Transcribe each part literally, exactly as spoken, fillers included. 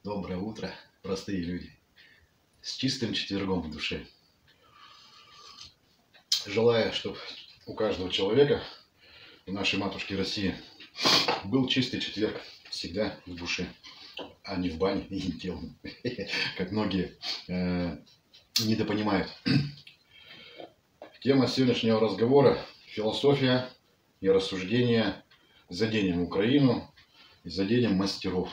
Доброе утро, простые люди. С чистым четвергом в душе. Желаю, чтобы у каждого человека, у нашей матушки России, был чистый четверг всегда в душе, а не в бане и не телом, как многие э, недопонимают. Тема сегодняшнего разговора – философия и рассуждения заденем Украину и заденем мастеров.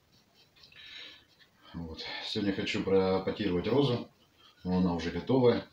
Вот. Сегодня хочу пропатировать розу, но она уже готовая.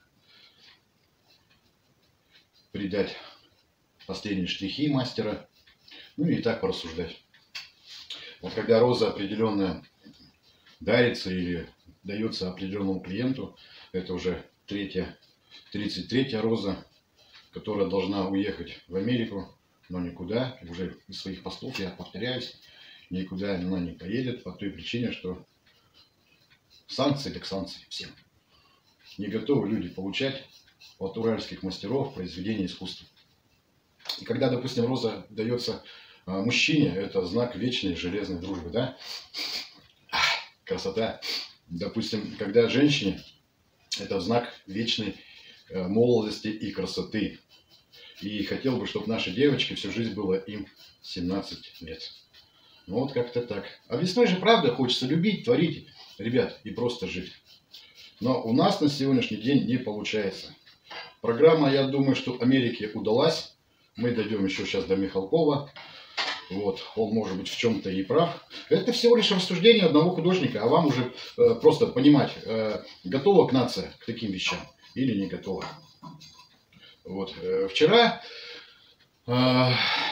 Придать последние штрихи мастера, ну и так порассуждать. Вот когда роза определенная дарится или дается определенному клиенту, это уже третья, тридцать третья роза, которая должна уехать в Америку, но никуда, уже из своих постов я повторяюсь, никуда она не поедет по той причине, что санкции так санкции всем. Не готовы люди получать от уральских мастеров произведения искусства. И когда, допустим, роза дается а, мужчине, это знак вечной железной дружбы, да? Красота. Допустим, когда женщине, это знак вечной а, молодости и красоты. И хотел бы, чтобы наши девочки всю жизнь было им семнадцать лет. Ну вот как-то так. А весной же, правда, хочется любить, творить, ребят, и просто жить. Но у нас на сегодняшний день не получается. Программа, я думаю, что Америке удалась. Мы дойдем еще сейчас до Михалкова. Вот, он может быть в чем-то и прав. Это всего лишь рассуждение одного художника, а вам уже э, просто понимать, э, готова к нация к таким вещам или не готова. Вот, э, вчера... Э,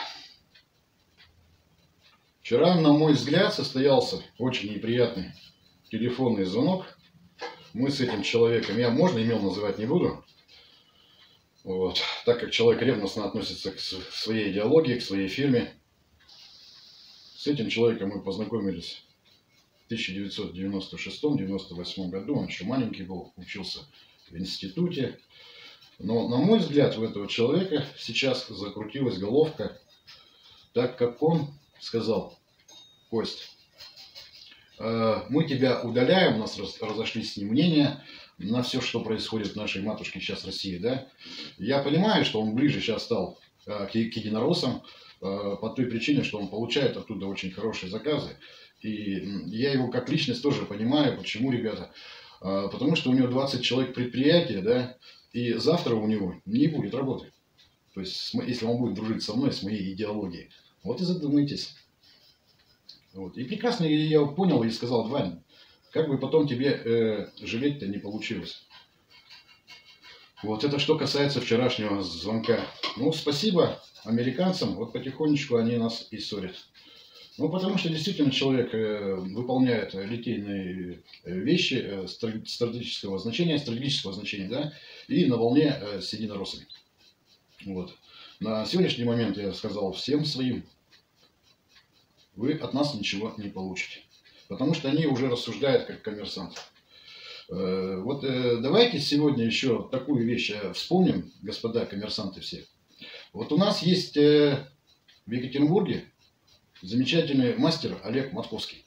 Вчера, на мой взгляд, состоялся очень неприятный телефонный звонок. Мы с этим человеком, я можно имел называть не буду, вот, так как человек ревностно относится к своей идеологии, к своей фирме. С этим человеком мы познакомились в тысяча девятьсот девяносто шестом — девяносто восьмом году. Он еще маленький был, учился в институте. Но, на мой взгляд, у этого человека сейчас закрутилась головка, так как он сказал: Кость, мы тебя удаляем, у нас разошлись с ним мнения на все, что происходит в нашей матушке сейчас России, да. Я понимаю, что он ближе сейчас стал к единороссам по той причине, что он получает оттуда очень хорошие заказы. И я его как личность тоже понимаю, почему, ребята. Потому что у него двадцать человек предприятия, да, и завтра у него не будет работы. То есть, если он будет дружить со мной, с моей идеологией. Вот и задумайтесь. Вот. И прекрасно я понял и сказал: Вань, как бы потом тебе э, жалеть-то не получилось. Вот это что касается вчерашнего звонка. Ну, спасибо американцам, вот потихонечку они нас и ссорят. Ну, потому что действительно человек э, выполняет литейные вещи э, стратегического значения, стратегического значения, да, и на волне э, с единороссами. Вот. На сегодняшний момент я сказал всем своим: вы от нас ничего не получите. Потому что они уже рассуждают как коммерсанты. Вот давайте сегодня еще такую вещь вспомним, господа коммерсанты все. Вот у нас есть в Екатеринбурге замечательный мастер Олег Матковский.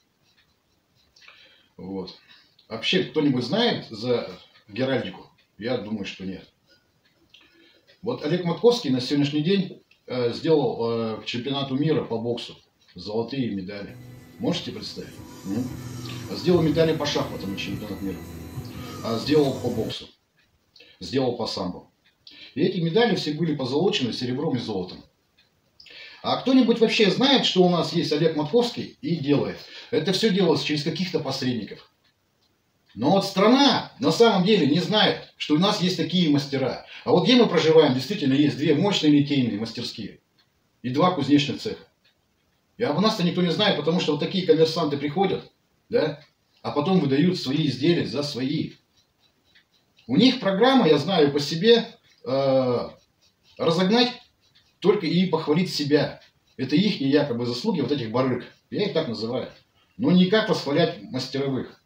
Вот. Вообще кто-нибудь знает за геральдику? Я думаю, что нет. Вот Олег Матковский на сегодняшний день сделал к чемпионату мира по боксу золотые медали. Можете представить? Ну? Сделал медали по шахматам на чемпионат мира. А сделал по боксу. Сделал по самбо. И эти медали все были позолочены серебром и золотом. А кто-нибудь вообще знает, что у нас есть Олег Матковский и делает? Это все делалось через каких-то посредников. Но вот страна на самом деле не знает, что у нас есть такие мастера. А вот где мы проживаем, действительно есть две мощные литейные мастерские и два кузнечных цеха. И об нас-то никто не знает, потому что вот такие коммерсанты приходят, да, а потом выдают свои изделия за свои. У них программа, я знаю по себе, э, разогнать только и похвалить себя. Это их якобы заслуги вот этих барыг. Я их так называю. Но никак восхвалять мастеровых.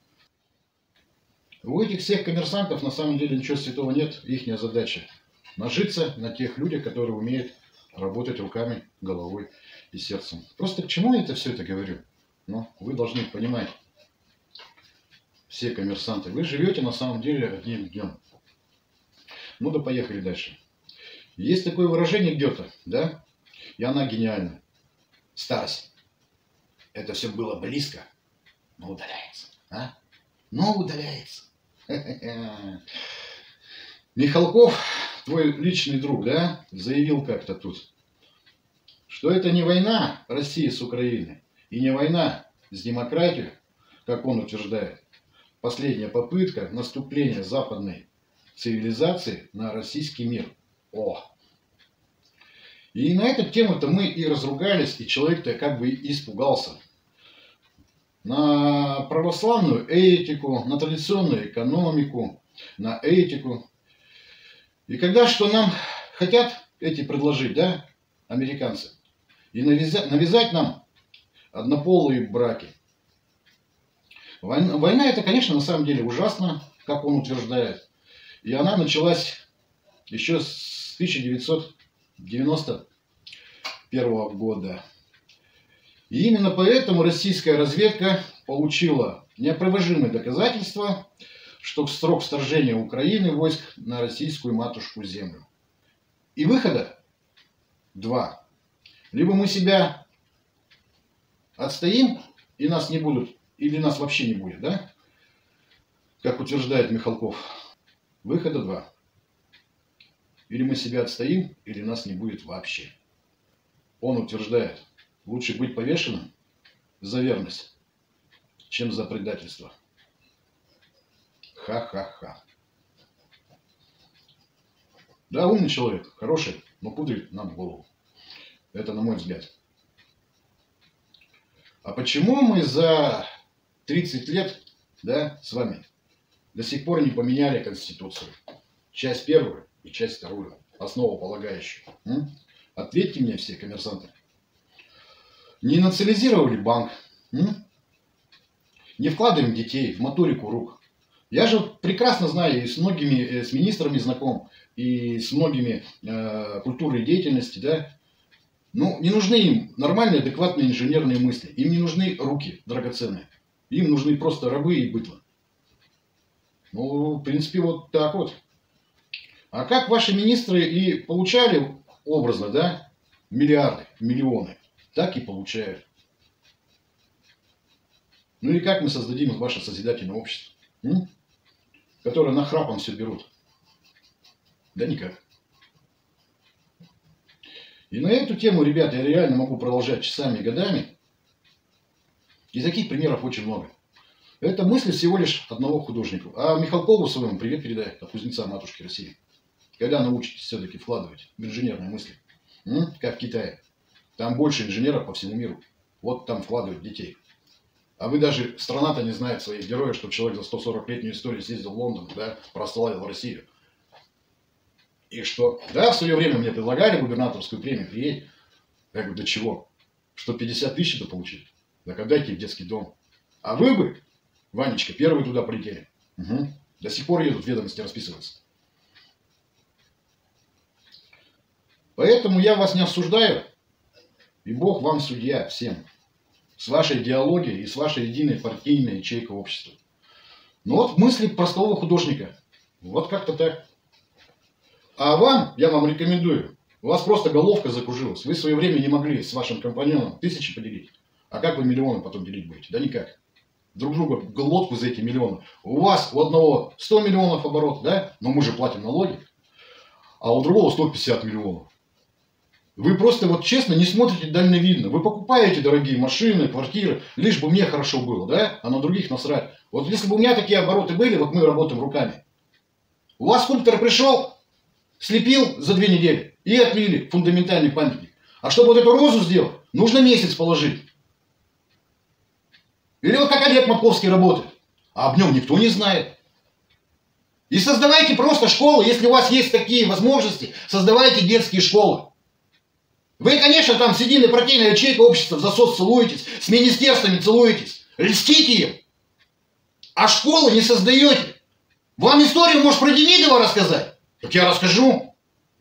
У этих всех коммерсантов на самом деле ничего святого нет. Ихняя задача нажиться на тех людях, которые умеют работать руками, головой и сердцем. Просто к чему я это все это говорю? Ну, вы должны понимать. все коммерсанты, вы живете на самом деле одним днем. Ну да поехали дальше. Есть такое выражение Гёте, да? И она гениальна. Старость. Это все было близко, но удаляется. А? Но удаляется. Михалков, твой личный друг, да, заявил как-то тут, что это не война России с Украиной и не война с демократией, как он утверждает. Последняя попытка наступления западной цивилизации на российский мир. О! И на эту тему-то мы и разругались, и человек-то как бы испугался. На православную этику, на традиционную экономику, на этику. И когда что нам хотят эти предложить, да, американцы, и навязать, навязать нам однополые браки. Война, война это, конечно, на самом деле ужасно, как он утверждает. И она началась еще с тысяча девятьсот девяносто первого года. И именно поэтому российская разведка получила неопровержимые доказательства, что срок вторжения Украины войск на российскую матушку землю. И выхода два. Либо мы себя отстоим, и нас не будут, или нас вообще не будет, да? Как утверждает Михалков. Выхода два. Или мы себя отстоим, или нас не будет вообще. Он утверждает, лучше быть повешенным за верность, чем за предательство. Ха-ха-ха. Да, умный человек, хороший, но пудрит нам голову. Это на мой взгляд. А почему мы за тридцать лет, да, с вами до сих пор не поменяли Конституцию? Часть первую и часть вторую, основополагающую. М? Ответьте мне все, коммерсанты. Не национализировали банк? М? Не вкладываем детей в моторику рук? Я же прекрасно знаю, и с многими, с министрами знаком, и с многими э, культурной деятельности, да. Ну, не нужны им нормальные, адекватные инженерные мысли. Им не нужны руки драгоценные. Им нужны просто рабы и быдло. Ну, в принципе, вот так вот. А как ваши министры и получали образно, да, миллиарды, миллионы, так и получают. Ну и как мы создадим ваше созидательное общество, м? Которое нахрапом все берут? Да никак. И на эту тему, ребята, я реально могу продолжать часами и годами. И таких примеров очень много. Это мысли всего лишь одного художника. А Михалкову своему привет передай от кузнеца матушки России. Когда научитесь все-таки вкладывать в инженерные мысли, м? Как в Китае. Там больше инженеров по всему миру. Вот там вкладывают детей. А вы даже, страна-то не знает своих героев, что человек за сто сорок-летнюю историю съездил в Лондон, да, прославил Россию. И что? Да, в свое время мне предлагали губернаторскую премию, приедь. Я говорю, до чего? Что пятьдесят тысяч это получить? Так отдайте в детский дом. А вы бы, Ванечка, первый туда полетели. Угу. До сих пор едут ведомости расписываться. Поэтому я вас не осуждаю. И Бог вам судья всем. С вашей идеологией и с вашей единой партийной ячейкой общества. Ну вот мысли простого художника. Вот как-то так. А вам, я вам рекомендую, у вас просто головка закружилась. Вы в свое время не могли с вашим компаньоном тысячи поделить. А как вы миллионы потом делить будете? Да никак. Друг друга глотку за эти миллионы. У вас у одного сто миллионов оборот, да? Но мы же платим налоги. А у другого сто пятьдесят миллионов. Вы просто вот честно не смотрите дальновидно. Вы покупаете дорогие машины, квартиры, лишь бы мне хорошо было, да? А на других насрать. Вот если бы у меня такие обороты были, вот мы работаем руками. У вас скульптор пришел, слепил за две недели и отмели фундаментальный памятник. А чтобы вот эту розу сделать, нужно месяц положить. Или вот как Олег Матковский работает. А об нем никто не знает. И создавайте просто школы. Если у вас есть такие возможности, создавайте детские школы. Вы, конечно, там с единой партийной ячейкой общества в засос целуетесь, с министерствами целуетесь, льстите им. А школы не создаете. Вам историю, может, про Демидова рассказать? Так я расскажу.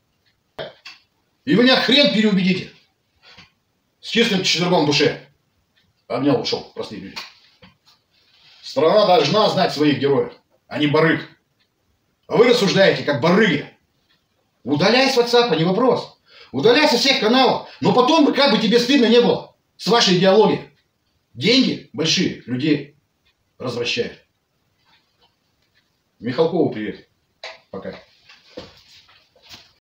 И вы меня хрен переубедите. С честным четвергом в душе. Обнял, ушел, простые люди. Страна должна знать своих героев, а не барыг. А вы рассуждаете, как барыги. Удаляй с WhatsApp, не вопрос. Удаляй со всех каналов. Но потом бы, как бы тебе стыдно не было с вашей идеологией. Деньги большие людей развращают. Михалкову привет. Пока.